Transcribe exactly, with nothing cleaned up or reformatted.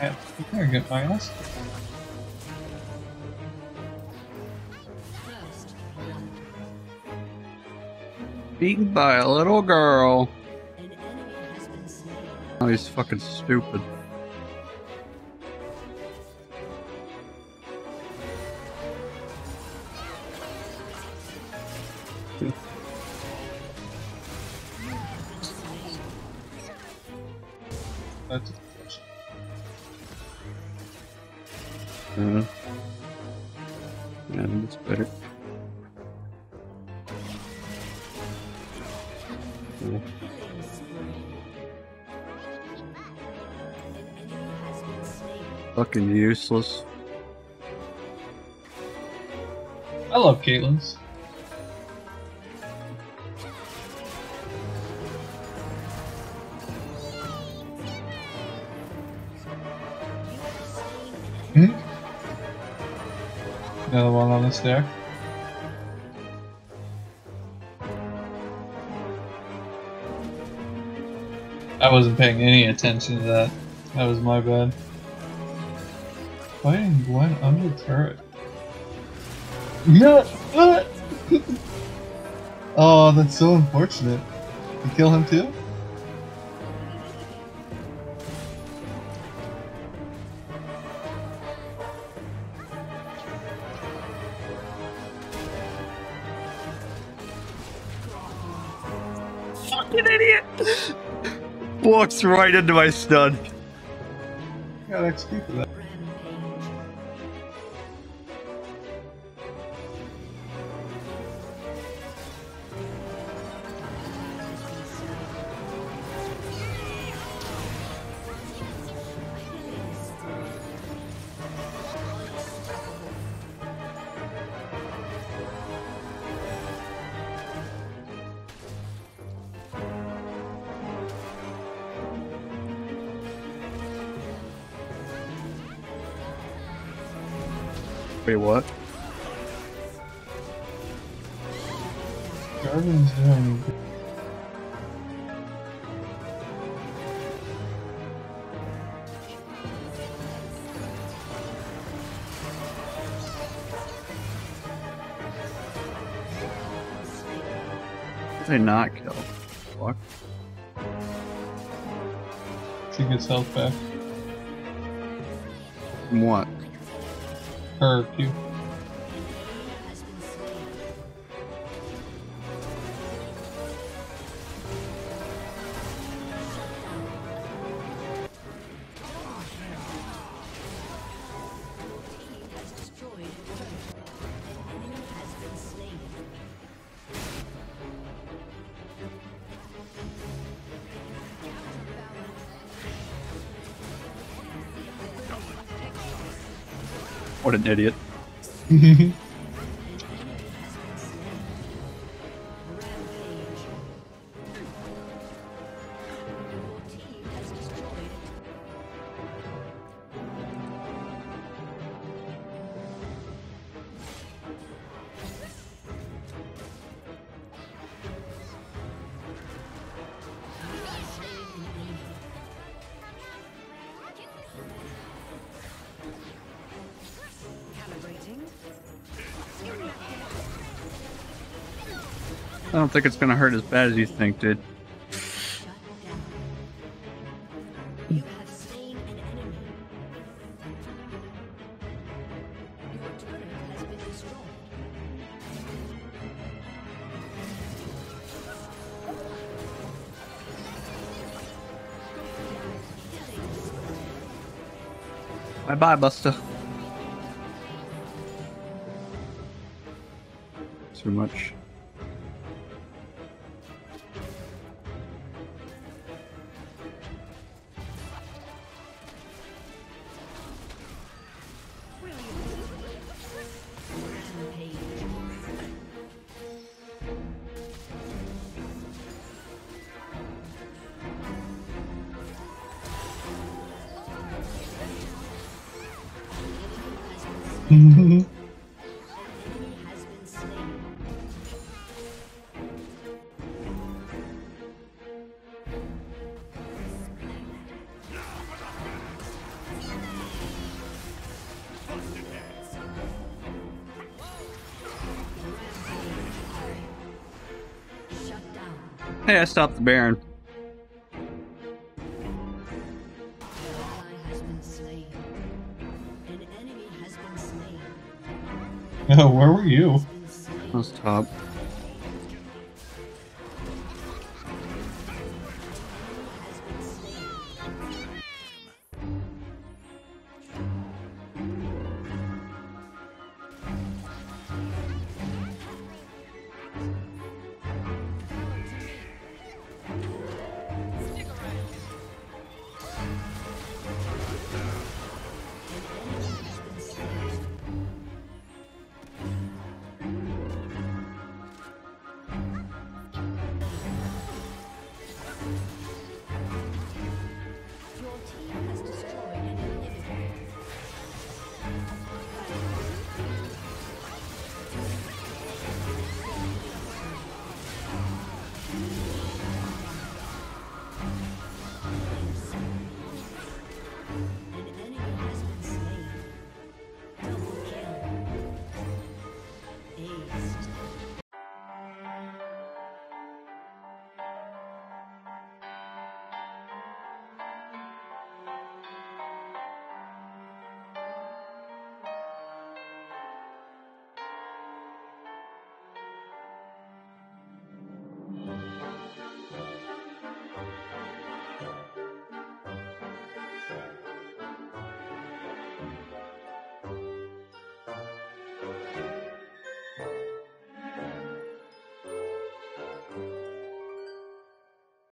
Yeah, you're good, my ass. Beaten by a little girl. Oh, he's fucking stupid. That's Uh, yeah, that's better. Cool. Fucking useless. I love Caitlyn's. Hmm? Another one on the stair. I wasn't paying any attention to that. That was my bad. Fighting Gwen under turret. No! Oh, that's so unfortunate. You kill him too? Fucking idiot! Walks right into my stun. Got X P for that. Wait, what? Garden's doing good. Did I not kill? Fuck. She gets health back. From what? Her Q. What an idiot. I don't think it's gonna hurt as bad as you think, dude. You have slain an enemy. Your turret has been destroyed. Bye bye, Buster. Too much. Hey, I stopped the Baron. Ally has been slain. An enemy has been slain. Oh, where were you? Has been slain. Let's top.